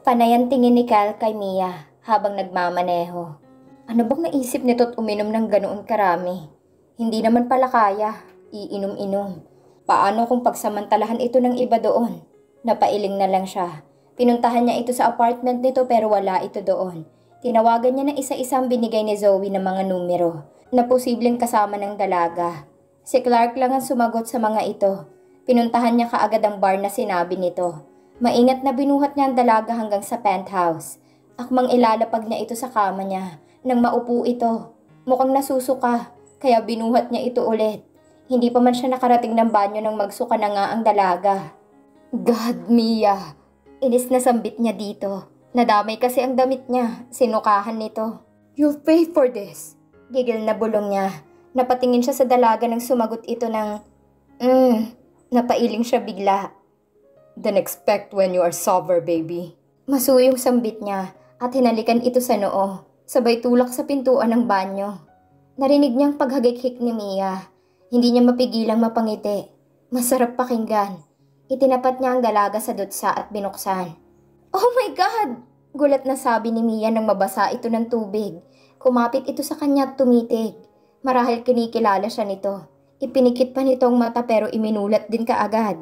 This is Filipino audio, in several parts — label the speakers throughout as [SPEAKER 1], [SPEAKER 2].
[SPEAKER 1] Panay ang tingin ni Kyle kay Mia habang nagmamaneho. Ano bang naisip nito't uminom ng ganoon karami? Hindi naman pala kaya, iinom-inom. Paano kung pagsamantalahan ito ng iba doon? Napailing na lang siya. Pinuntahan niya ito sa apartment nito pero wala ito doon. Tinawagan niya na isa-isang binigay ni Zoe ng mga numero na posibleng kasama ng dalaga. Si Clark lang ang sumagot sa mga ito. Pinuntahan niya kaagad ang bar na sinabi nito. Maingat na binuhat niya ang dalaga hanggang sa penthouse. Akmang ilalapag niya ito sa kama niya nang maupo ito. Mukhang nasusuka, kaya binuhat niya ito ulit. Hindi pa man siya nakarating ng banyo nang magsuka na nga ang dalaga. God, Mia! Inis na sambit niya dito. Nadamay kasi ang damit niya. Sinukahan nito. You'll pay for this. Gigil na bulong niya. Napatingin siya sa dalaga nang sumagot ito ng napailing siya bigla. Then expect when you are sober, baby. Masuyong sambit niya at hinalikan ito sa noo. Sabay tulak sa pintuan ng banyo. Narinig niyang paghagik-hik ni Mia. Hindi niya mapigilang mapangiti. Masarap pakinggan. Itinapat niya ang dalaga sa dutsa at binuksan. Oh my God! Gulat na sabi ni Mia nang mabasa ito ng tubig. Kumapit ito sa kanya at tumitig. Marahil kinikilala siya nito. Ipinikit pa nitong mata pero iminulat din kaagad.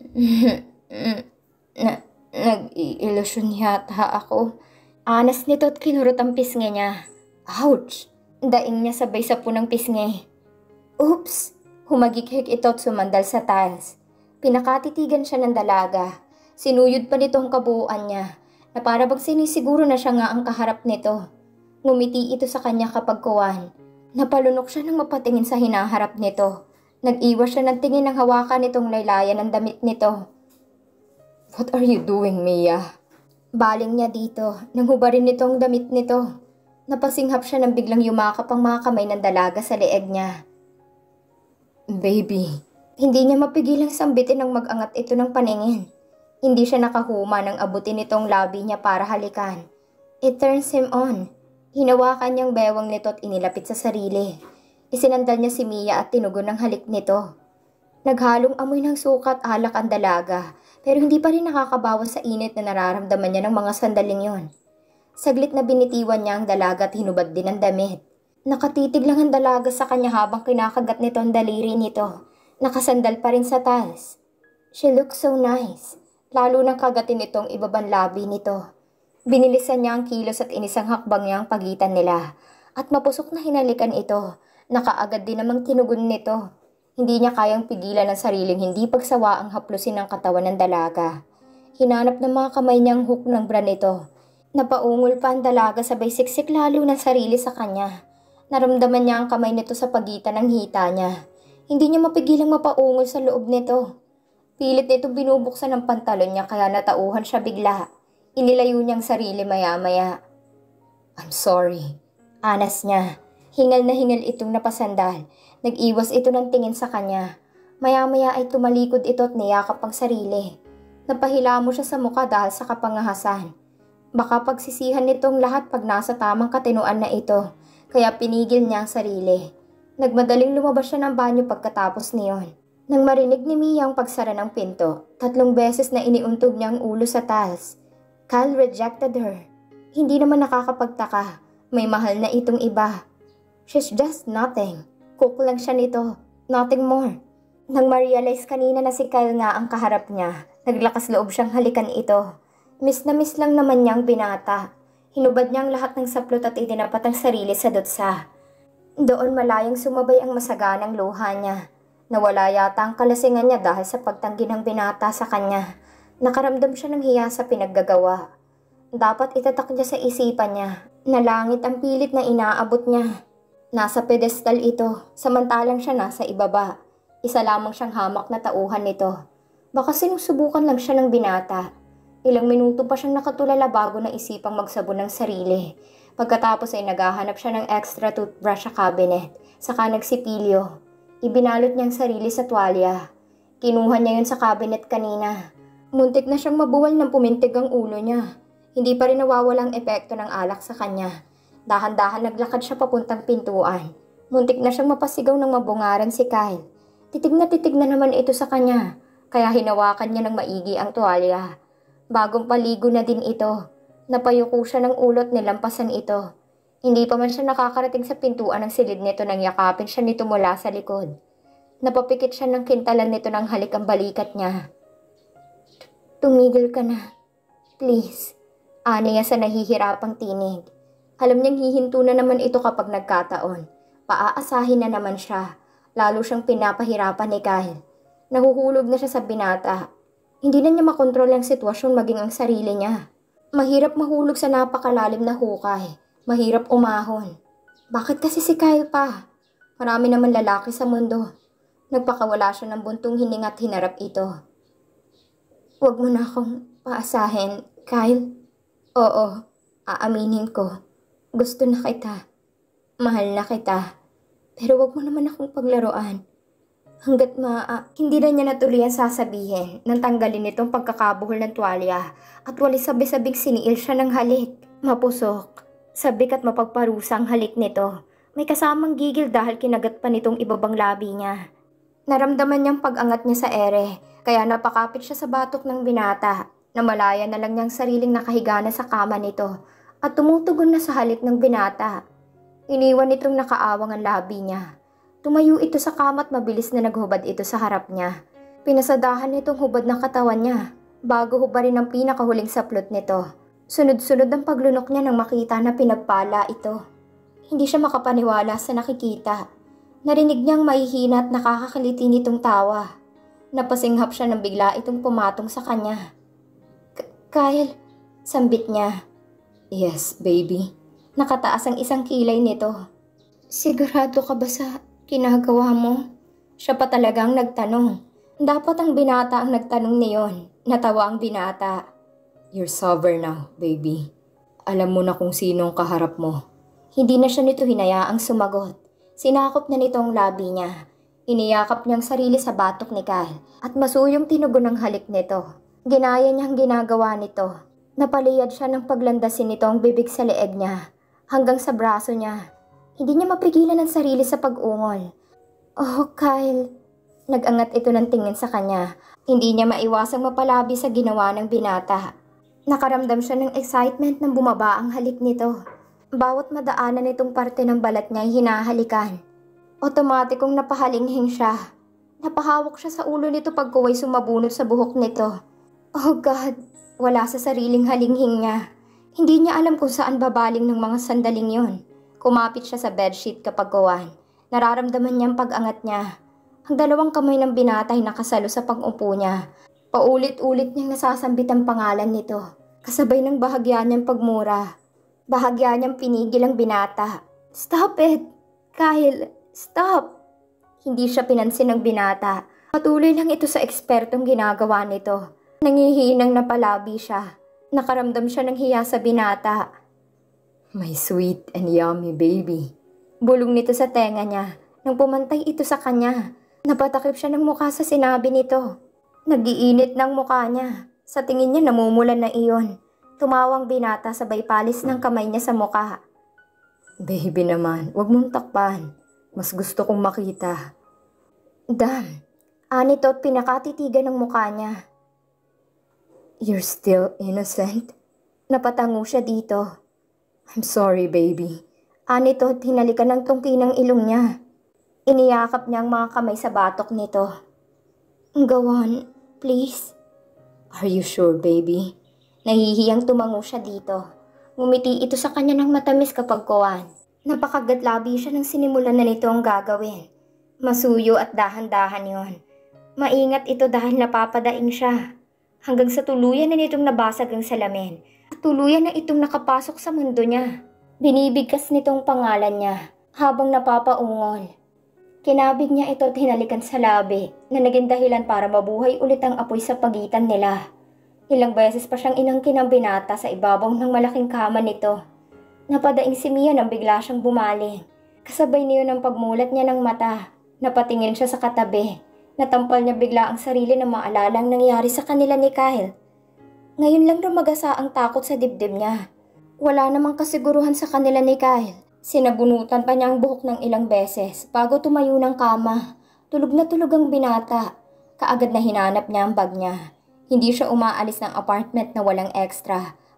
[SPEAKER 1] Nag-iilusyon yata ako. Anas nito at kinurot ang pisngi niya. Ouch! Daing niya sabay sa punang pisngi. Oops! Humagik-hik ito at sumandal sa tiles. Pinakatitigan siya ng dalaga. Sinuyod pa nito ang kabuuan niya na para bang sinisiguro na siya nga ang kaharap nito. Ngumiti ito sa kanya kapag kuwan. Napalunok siya nang mapatingin sa hinaharap nito. Nag-iwas siya ng tingin ng hawakan nitong laylayan ng damit nito. What are you doing, Mia? Baling niya dito nang hubarin nito ang damit nito. Napasinghap siya nang biglang yumakap ang mga kamay ng dalaga sa leeg niya. Baby. Hindi niya mapigilang sambitin ng mag-angat ito ng paningin. Hindi siya nakahuma nang abutin itong labi niya para halikan. It turns him on. Hinawakan niyang bewang nito at inilapit sa sarili. Isinandal niya si Mia at tinugon ng halik nito. Naghalong amoy ng sukat alak ang dalaga pero hindi pa rin nakakabawas sa init na nararamdaman niya ng mga sandaling yon. Saglit na binitiwan niya ang dalaga at hinubad din ang damit. Nakatitig lang ang dalaga sa kanya habang kinakagat nito ang daliri nito. Nakasandal pa rin sa tiles. She looks so nice. Lalo nang kagatin itong ibabang labi nito. Binilisan niya ang kilos at inisang hakbang niya ang pagitan nila. At mapusok na hinalikan ito. Nakaagad din namang tinugon nito. Hindi niya kayang pigilan ang sariling hindi pagsawa ang haplusin ng katawan ng dalaga. Hinanap ng mga kamay niyang hook ng bra nito. Napaungol pa ang dalaga sabay siksik lalo ng sarili sa kanya. Naramdaman niya ang kamay nito sa pagitan ng hita niya. Hindi niya mapigilang mapaungol sa loob nito. Pilit nitong binubuksan ng pantalon niya kaya natauhan siya bigla. Inilayo niyang sarili maya-maya. I'm sorry. Anas niya. Hingal na hingal itong napasandal. Nag-iwas ito ng tingin sa kanya. Maya-maya ay tumalikod ito at niyakap ang sarili. Napahilamo siya sa muka dahil sa kapangahasan. Baka pagsisihan nitong lahat pag nasa tamang katinuan na ito. Kaya pinigil niya ang sarili. Nagmadaling lumabas siya ng banyo pagkatapos niyon. Nang marinig ni Mia ang pagsara ng pinto, 3 beses na iniuntog niya ang ulo sa tiles. Kyle rejected her. Hindi naman nakakapagtaka. May mahal na itong iba. She's just nothing. Cook lang siya nito. Nothing more. Nang ma-realize kanina na si Kyle nga ang kaharap niya, naglakas loob siyang halikan ito. Miss na miss lang naman niya ang binata. Hinubad niya ang lahat ng saplot at itinapat ang sarili sa dutsa. Doon malayang sumabay ang masaganang luha niya. Nawala yata ang kalasingan niya dahil sa pagtanggi ng binata sa kanya. Nakaramdam siya ng hiya sa pinaggagawa. Dapat itatak niya sa isipan niya na langit ang pilit na inaabot niya. Nasa pedestal ito, samantalang siya nasa ibaba. Isa lamang siyang hamak na tauhan nito. Baka sinusubukan lang siya ng binata. Ilang minuto pa siyang nakatulala bago na isipang magsabon ng sarili. Pagkatapos ay naghahanap siya ng extra toothbrush sa cabinet. Saka nagsipilyo. Ibinalot niyang sarili sa tuwalya. Kinuha niya yun sa cabinet kanina. Muntik na siyang mabuwal ng pumintig ang ulo niya. Hindi pa rin nawawala ang epekto ng alak sa kanya. Dahan-dahan naglakad siya papuntang pintuan. Muntik na siyang mapasigaw ng mabungaran si Kyle. Titig na naman ito sa kanya. Kaya hinawakan niya ng maigi ang tuwalya. Bagong paligo na din ito. Napayuko siya ng ulot nilampasan ito. Hindi pa man siya nakakarating sa pintuan ng silid nito nang yakapin siya nito mula sa likod. Napapikit siya ng kintalan nito ng halik ang balikat niya. Tumigil ka na. Please. Ani niya sa nahihirapang tinig. Alam niyang hihinto na naman ito kapag nagkataon. Paaasahin na naman siya. Lalo siyang pinapahirapan ni Kyle. Nahuhulog na siya sa binata. Hindi na niya makontrol ang sitwasyon maging ang sarili niya. Mahirap mahulog sa napakalalim na hukay. Mahirap umahon. Bakit kasi si Kyle pa? Marami naman lalaki sa mundo. Nagpakawala siya ng buntong hininga at hinarap ito. Huwag mo na akong paasahin, Kyle. Oo, aaminin ko. Gusto na kita. Mahal na kita. Pero wag mo naman akong paglaruan. Hanggat hindi na niya natuloy ang sasabihin nang tanggalin itong pagkakabuhol ng tuwalya at walis sabi-sabing siniil siya ng halik. Mapusok, sabik at mapagparusang halik nito. May kasamang gigil dahil kinagat pa nitong ibabang labi niya. Naramdaman niyang pag-angat niya sa ere, kaya napakapit siya sa batok ng binata. Namalaya na lang niyang sariling nakahiga na sa kama nito at tumutugon na sa halik ng binata. Iniwan itong nakaawang ang labi niya. Tumayo ito sa kama at mabilis na naghubad ito sa harap niya. Pinasadahan nitong hubad ng katawan niya bago hubarin ang pinakahuling saplot nito. Sunod-sunod ang paglunok niya nang makita na pinagpala ito. Hindi siya makapaniwala sa nakikita. Narinig niyang mahihina at nakakakiliti nitong tawa. Napasinghap siya nang bigla itong pumatong sa kanya. Kyle, sambit niya. Yes, baby. Nakataas ang isang kilay nito. Sigurado ka ba sa ginagawa mo? Siya pa talagang nagtanong. Dapat ang binata ang nagtanong niyon. Natawa ang binata. You're sober now, baby. Alam mo na kung sino ang kaharap mo. Hindi na siya nito hinayaang sumagot. Sinakop na nito ang labi niya. Iniyakap niyang sarili sa batok ni Kyle at masuyong tinugon ng halik nito. Ginaya niyang ginagawa nito. Napaliyad siya ng paglandasin nito ang bibig sa leeg niya. Hanggang sa braso niya. Hindi niya mapigilan ang sarili sa pag-ungol. Oh, Kyle. Nag-angat ito ng tingin sa kanya. Hindi niya maiwasang mapalabi sa ginawa ng binata. Nakaramdam siya ng excitement nang bumaba ang halik nito. Bawat madaanan nitong parte ng balat niya ay hinahalikan. Otomatikong napahalinghing siya. Napahawak siya sa ulo nito pagkuway sumabunot sa buhok nito. Oh God, wala sa sariling halinghing niya. Hindi niya alam kung saan babaling ng mga sandaling yon. Kumapit siya sa bedsheet kapag kuwan. Nararamdaman niya ang pag-angat niya. Ang dalawang kamay ng binata ay nakasalo sa pang-upo niya. Paulit-ulit niyang nasasambit ang pangalan nito. Kasabay ng bahagya niyang pagmura. Bahagya niyang pinigil ang binata. Stop it! Kyle, stop! Hindi siya pinansin ng binata. Patuloy lang ito sa ekspertong ginagawa nito. Nangihinang napalabi siya. Nakaramdam siya ng hiya sa binata. My sweet and yummy baby. Bulong nito sa tenga niya nang pumantay ito sa kanya. Napatakip siya ng mukha sa sinabi nito. Nag-iinit ng mukha niya. Sa tingin niya namumulan na iyon. Tumawang binata sabay palis ng kamay niya sa mukha. Baby naman, wag mong takpan. Mas gusto kong makita. Damn. Anito at pinakatitigan ng mukha niya. You're still innocent? Napatango siya dito. I'm sorry, baby. Anito at hinalikan ng tungki ng ilong niya. Iniyakap niya ang mga kamay sa batok nito. Go on, please. Are you sure, baby? Nahihiyang tumango siya dito. Ngumiti ito sa kanya ng matamis kapag kuwan. Napakagatlabi siya nang sinimulan na nito ang gagawin. Masuyo at dahan-dahan yon. Maingat ito dahil napapadaing siya. Hanggang sa tuluyan na nitong nabasag ang salamin at tuluyan na itong nakapasok sa mundo niya. Binibigkas nitong pangalan niya habang napapaungol. Kinabig niya ito at hinalikan sa labi na naging dahilan para mabuhay ulit ang apoy sa pagitan nila. Ilang beses pa siyang inangkin ng binata sa ibabaw ng malaking kama nito. Napadaing si Mia nang bigla siyang bumaling. Kasabay niyo ng pagmulat niya ng mata. Napatingin siya sa katabi. Natampal niya bigla ang sarili na maalala ang nangyari sa kanila ni Kyle. Ngayon lang rumagasa ang takot sa dibdib niya. Wala namang kasiguruhan sa kanila ni Kyle. Sinabunutan pa niya ang buhok ng ilang beses bago tumayo ng kama. Tulog na tulog ang binata. Kaagad na hinanap niya ang bag niya. Hindi siya umaalis ng apartment na walang extra.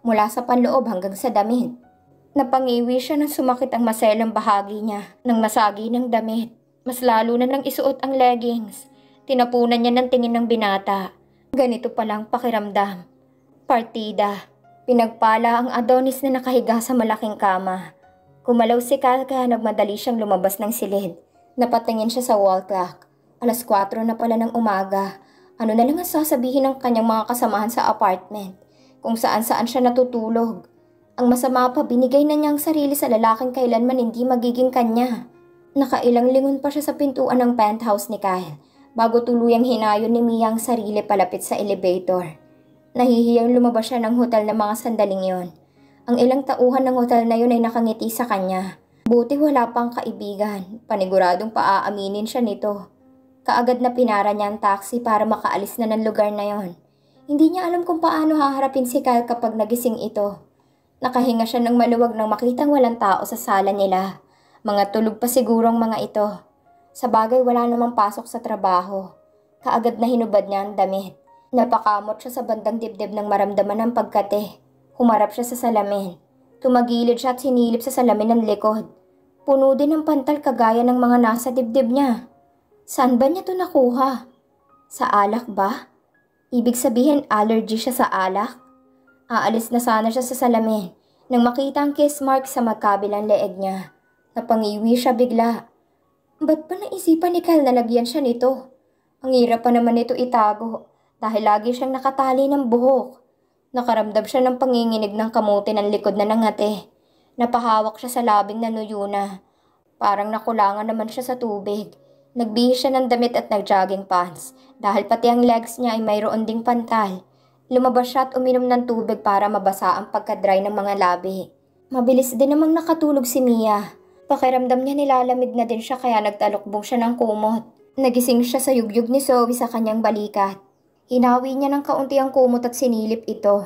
[SPEAKER 1] mula sa panloob hanggang sa damit. Napangiwi siya nang sumakit ang maselang bahagi niya nang masagi ng damit. Mas lalo na nang isuot ang leggings. Tinapunan niya ng tingin ng binata. Ganito palang pakiramdam. Partida. Pinagpala ang Adonis na nakahiga sa malaking kama. Kumalaw si Kyle kaya nagmadali siyang lumabas ng silid. Napatingin siya sa wall clock. 4:00 na pala ng umaga. Ano na lang ang sasabihin ng kanyang mga kasamahan sa apartment? Kung saan-saan siya natutulog. Ang masama pa, binigay na niya ang sarili sa lalaking kailanman hindi magiging kanya. Nakailang lingon pa siya sa pintuan ng penthouse ni Kyle bago tuluyang hinayon ni Mia ang sarili palapit sa elevator. Nahihiyang lumabas siya ng hotel na mga sandaling yon. Ang ilang tauhan ng hotel na yun ay nakangiti sa kanya. Buti wala pang kaibigan. Paniguradong paaaminin siya nito. Kaagad na pinara niya ang taxi para makaalis na ng lugar na yon. Hindi niya alam kung paano haharapin si Kyle kapag nagising ito. Nakahinga siya ng maluwag nang makitang walang tao sa sala nila. Mga tulog pa siguro ang mga ito. Sa bagay wala namang pasok sa trabaho. Kaagad na hinubad niya ang damit. Napakamot siya sa bandang dibdib nang maramdaman ng pagkate. Humarap siya sa salamin. Tumagilid siya at sinilip sa salamin ng likod. Puno din ng pantal kagaya ng mga nasa dibdib niya. Saan ba niya ito nakuha? Sa alak ba? Ibig sabihin allergy siya sa alak? Aalis na sana siya sa salamin nang makita ang kiss mark sa magkabilang leeg niya. Napangiwi siya bigla. Ba't pa naisipan ni Kyle na lagyan siya nito? Ang hirap pa naman nito itago dahil lagi siyang nakatali ng buhok. Nakaramdam siya ng panginginig ng kamuti ng likod na nangate. Napahawak siya sa labing na nuyuna. Parang nakulangan naman siya sa tubig. Nagbihis siya ng damit at nag-jogging pants dahil pati ang legs niya ay mayroon ding pantal. Lumabas siya at uminom ng tubig para mabasa ang pagka-dry ng mga labi. Mabilis din namang nakatulog si Mia. Pakiramdam niya nilalamig na din siya kaya nagtalukbong siya ng kumot. Nagising siya sa yugyug ni Zoe sa kanyang balikat. Hinawi niya ng kaunti ang kumot at sinilip ito.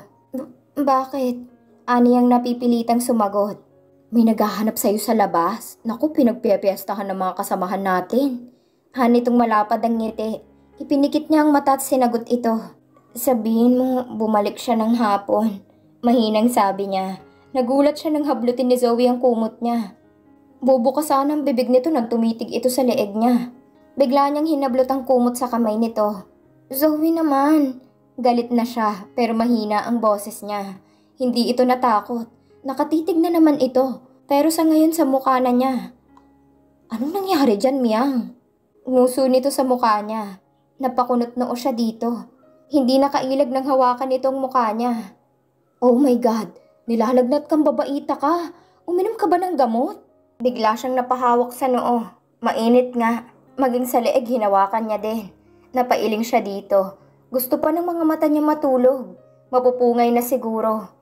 [SPEAKER 1] Bakit? Ani ang napipilitang sumagot. May naghahanap sa'yo sa labas? Naku, pinagpipiestahan ng mga kasamahan natin. Nitong malapad ang ngiti. Ipinikit niya ang mata at sinagot ito. Sabihin mo, bumalik siya ng hapon. Mahinang sabi niya. Nagulat siya nang hablutin ni Zoe ang kumot niya. Bubukas sana ang bibig nito nang tumitig ito sa leeg niya. Bigla niyang hinablot ang kumot sa kamay nito. Zoe naman. Galit na siya pero mahina ang boses niya. Hindi ito natakot. Nakatitig na naman ito pero sa ngayon sa mukha na niya. Anong nangyari dyan, Miang? Nguso nito sa mukha niya. Napakunot noo siya dito. Hindi nakailag ng hawakan nitong mukha niya. Oh my God, nilalagnat kang babaita ka. Uminom ka ba ng gamot? Bigla siyang napahawak sa noo. Mainit nga. Maging sa leeg hinawakan niya din. Napailing siya dito. Gusto pa ng mga mata niya matulog. Mapupungay na siguro.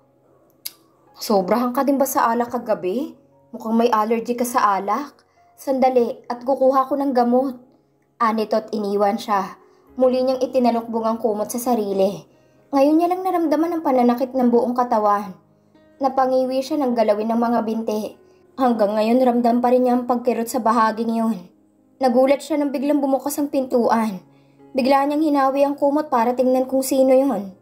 [SPEAKER 1] Sobrahan ka din ba sa alak kagabi? Mukhang may allergy ka sa alak. Sandali at kukuha ko ng gamot. Anito't iniwan siya. Muli niyang itinalukbong ang kumot sa sarili. Ngayon niya lang naramdaman ang pananakit ng buong katawan. Napangiwi siya ng galawin ng mga binti. Hanggang ngayon ramdam pa rin niya ang pagkirot sa bahaging yun. Nagulat siya nang biglang bumukas ang pintuan. Bigla niyang hinawi ang kumot para tingnan kung sino yon.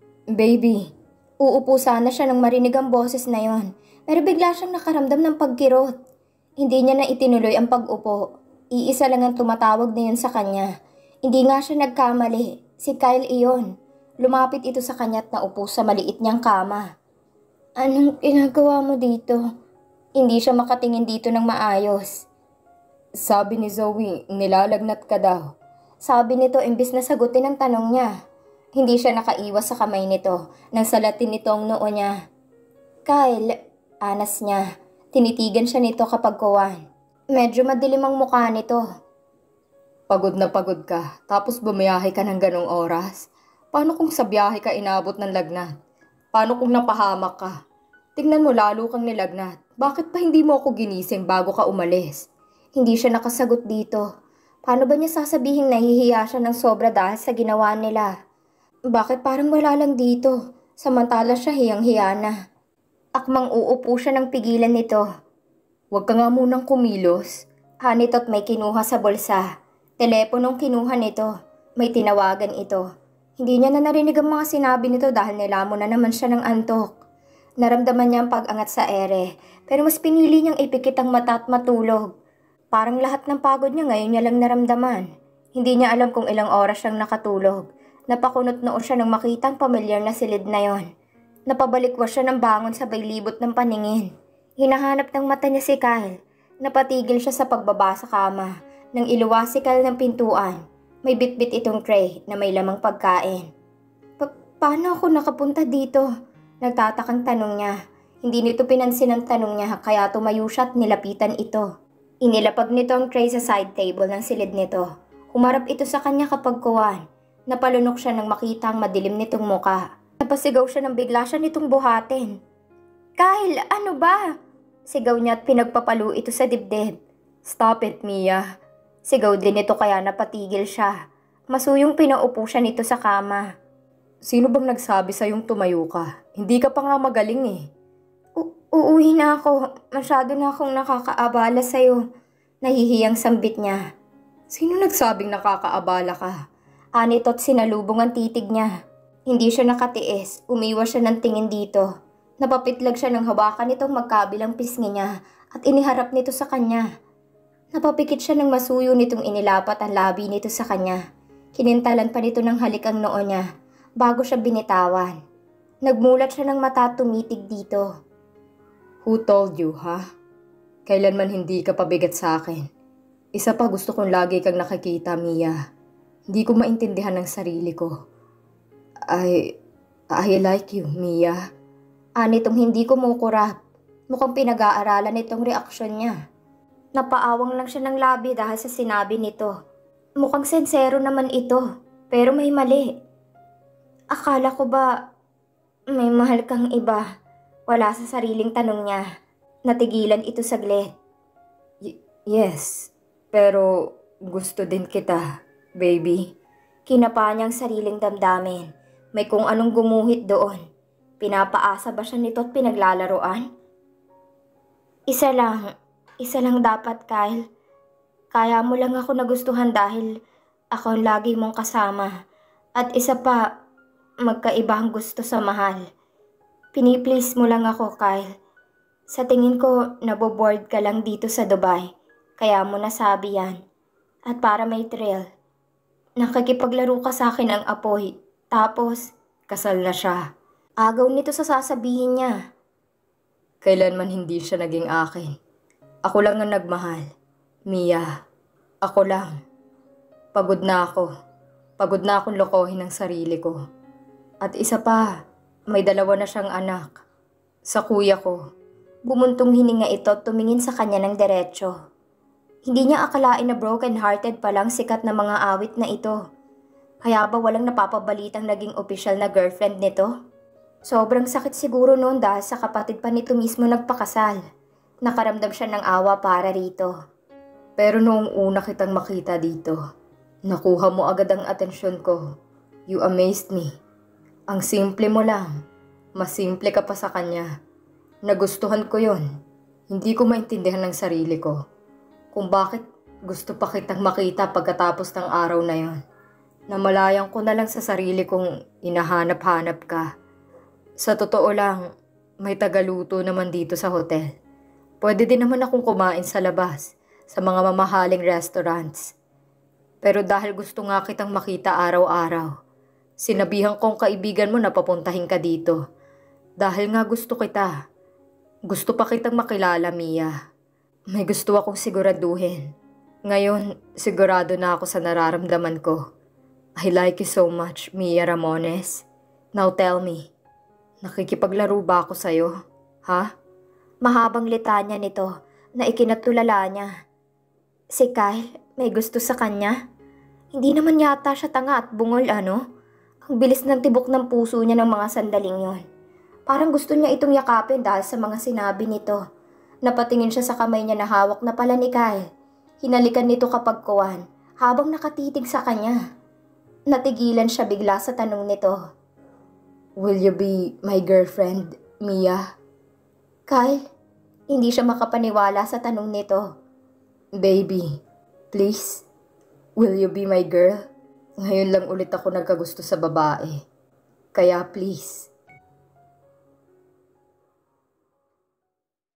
[SPEAKER 1] Baby. Uupo sana siya nang marinig ang boses na yon. Pero bigla siyang nakaramdam ng pagkirot. Hindi niya na itinuloy ang pag-upo. Iisa lang ang tumatawag na yun sa kanya. Hindi nga siya nagkamali. Si Kyle iyon. Lumapit ito sa kanya at naupo sa maliit niyang kama. Anong ginagawa mo dito? Hindi siya makatingin dito ng maayos. Sabi ni Zoe, nilalagnat ka daw. Sabi nito imbis na sagutin ang tanong niya. Hindi siya nakaiwas sa kamay nito nang salatin nito ang noo niya. Kyle, anas niya. Tinitigan siya nito kapag kuwan. Medyo madilim ang mukha nito. Pagod na pagod ka, tapos bumiyahe ka ng ganong oras. Paano kung sa biyahe ka inabot ng lagnat? Paano kung napahamak ka? Tingnan mo lalo kang nilagnat. Bakit pa hindi mo ako ginising bago ka umalis? Hindi siya nakasagot dito. Paano ba niya sasabihing nahihiya siya ng sobra dahil sa ginawa nila? Bakit parang wala lang dito? Samantala siya hiyang-hiya na. Akmang uupo siya ng pigilan nito. Huwag ka nga munang kumilos. Hanito't may kinuha sa bulsa. Teleponong kinuha nito. May tinawagan ito. Hindi niya na narinig ang mga sinabi nito dahil nilamon na naman siya ng antok. Naramdaman niya ang pag-angat sa ere, pero mas pinili niyang ipikit ang mata at matulog. Parang lahat ng pagod niya ngayon niya lang naramdaman. Hindi niya alam kung ilang oras siyang nakatulog. Napakunot noo siya nang makita ang pamilyar na silid na yon. Napabalikwas siya ng bangon sabay libot ng paningin. Hinahanap ng mata niya si Kyle. Napatigil siya sa pagbaba sa kama. Nang iluwas si Kyle ng pintuan, may bitbit itong tray na may lamang pagkain. Paano ako nakapunta dito? Nagtatakang tanong niya. Hindi nito pinansin ang tanong niya kaya tumayo siya at nilapitan ito. Inilapag nito ang tray sa side table ng silid nito. Humarap ito sa kanya kapag kuwan. Napalunok siya nang makita ang madilim nitong muka. Napasigaw siya nang bigla siya nitong buhatin. Kyle, ano ba? Sigaw niya at pinagpapalo ito sa dibdib. Stop it, Mia. Sigaw din ito kaya napatigil siya. Masuyong pinaupo siya nito sa kama. Sino bang nagsabi sa'yong tumayo ka? Hindi ka pa nga magaling eh. Uuwi na ako. Masyado na akong nakakaabala sa'yo. Nahihiyang sambit niya. Sino nagsabing nakakaabala ka? Anito at sinalubong ang titig niya. Hindi siya nakatiis. Umiwas siya ng tingin dito. Napapitlag siya ng hawakan nitong magkabilang pisngi niya at iniharap nito sa kanya. Napapikit siya ng masuyo nitong inilapat ang labi nito sa kanya. Kinintalan pa nito ng halik ang noo niya bago siya binitawan. Nagmulat siya ng mata at tumitig dito. Who told you, ha? Kailanman hindi ka pabigat sa akin. Isa pa gusto kong lagi kang nakikita, Mia. Hindi ko maintindihan ng sarili ko. I like you, Mia. Anitong hindi kumukurap. Mukhang pinag-aaralan itong reaksyon niya. Napaawang lang siya ng labi dahil sa sinabi nito. Mukhang sensero naman ito, pero may mali. Akala ko ba may mahal kang iba? Wala sa sariling tanong niya. Natigilan ito saglit. Yes, pero gusto din kita, baby. Kinapa niyang sariling damdamin. May kung anong gumuhit doon. Pinapaasa ba siya nito at pinaglalaroan? Isa lang dapat, Kyle. Kaya mo lang ako nagustuhan dahil ako ang lagi mong kasama. At isa pa, magkaiba ang gusto sa mahal. Piniplease mo lang ako, Kyle. Sa tingin ko, naboboard ka lang dito sa Dubai. Kaya mo nasabi yan. At para may thrill, nakikipaglaro ka sa akin ang apoy. Tapos, kasal na siya. Agaw nito sa sasabihin niya. Kailanman hindi siya naging akin. Ako lang ang nagmahal. Mia, ako lang. Pagod na ako. Pagod na akong lokohin ang sarili ko. At isa pa, may dalawa na siyang anak. Sa kuya ko. Bumuntong hininga ito at tumingin sa kanya ng diretsyo. Hindi niya akalain na broken-hearted pa lang sikat na mga awit na ito. Kaya ba walang napapabalitang naging opisyal na girlfriend nito? Sobrang sakit siguro noon dahil sa kapatid pa nito mismo nagpakasal. Nakaramdam siya ng awa para rito. Pero noong una kitang makita dito, nakuha mo agad ang atensyon ko. You amazed me. Ang simple mo lang. Mas simple ka pa sa kanya. Nagustuhan ko yon. Hindi ko maintindihan ng sarili ko. Kung bakit gusto pa kitang makita pagkatapos ng araw na yon. Namalayan ko na lang sa sarili kong inahanap-hanap ka. Sa totoo lang, may tagaluto naman dito sa hotel. Pwede din naman akong kumain sa labas, sa mga mamahaling restaurants. Pero dahil gusto nga kitang makita araw-araw, sinabihan kong kaibigan mo na papuntahin ka dito. Dahil nga gusto kita. Gusto pa kitang makilala, Mia. May gusto akong siguraduhin. Ngayon, sigurado na ako sa nararamdaman ko. I like you so much, Mia Ramones. Now tell me, nakikipaglaro ba ako sa'yo? Ha? Mahabang litanya nito na ikinatulala niya. Si Kyle, may gusto sa kanya? Hindi naman yata siya tanga at bungol, ano? Ang bilis ng tibok ng puso niya ng mga sandaling yon. Parang gusto niya itong yakapin dahil sa mga sinabi nito. Napatingin siya sa kamay niya na hawak na pala ni Kyle. Hinalikan nito kapag kuwan habang nakatitig sa kanya. Natigilan siya bigla sa tanong nito. Will you be my girlfriend, Mia? Kyle, hindi siya makapaniwala sa tanong nito. Baby, please, will you be my girl? Ngayon lang ulit ako nagkagusto sa babae. Kaya please,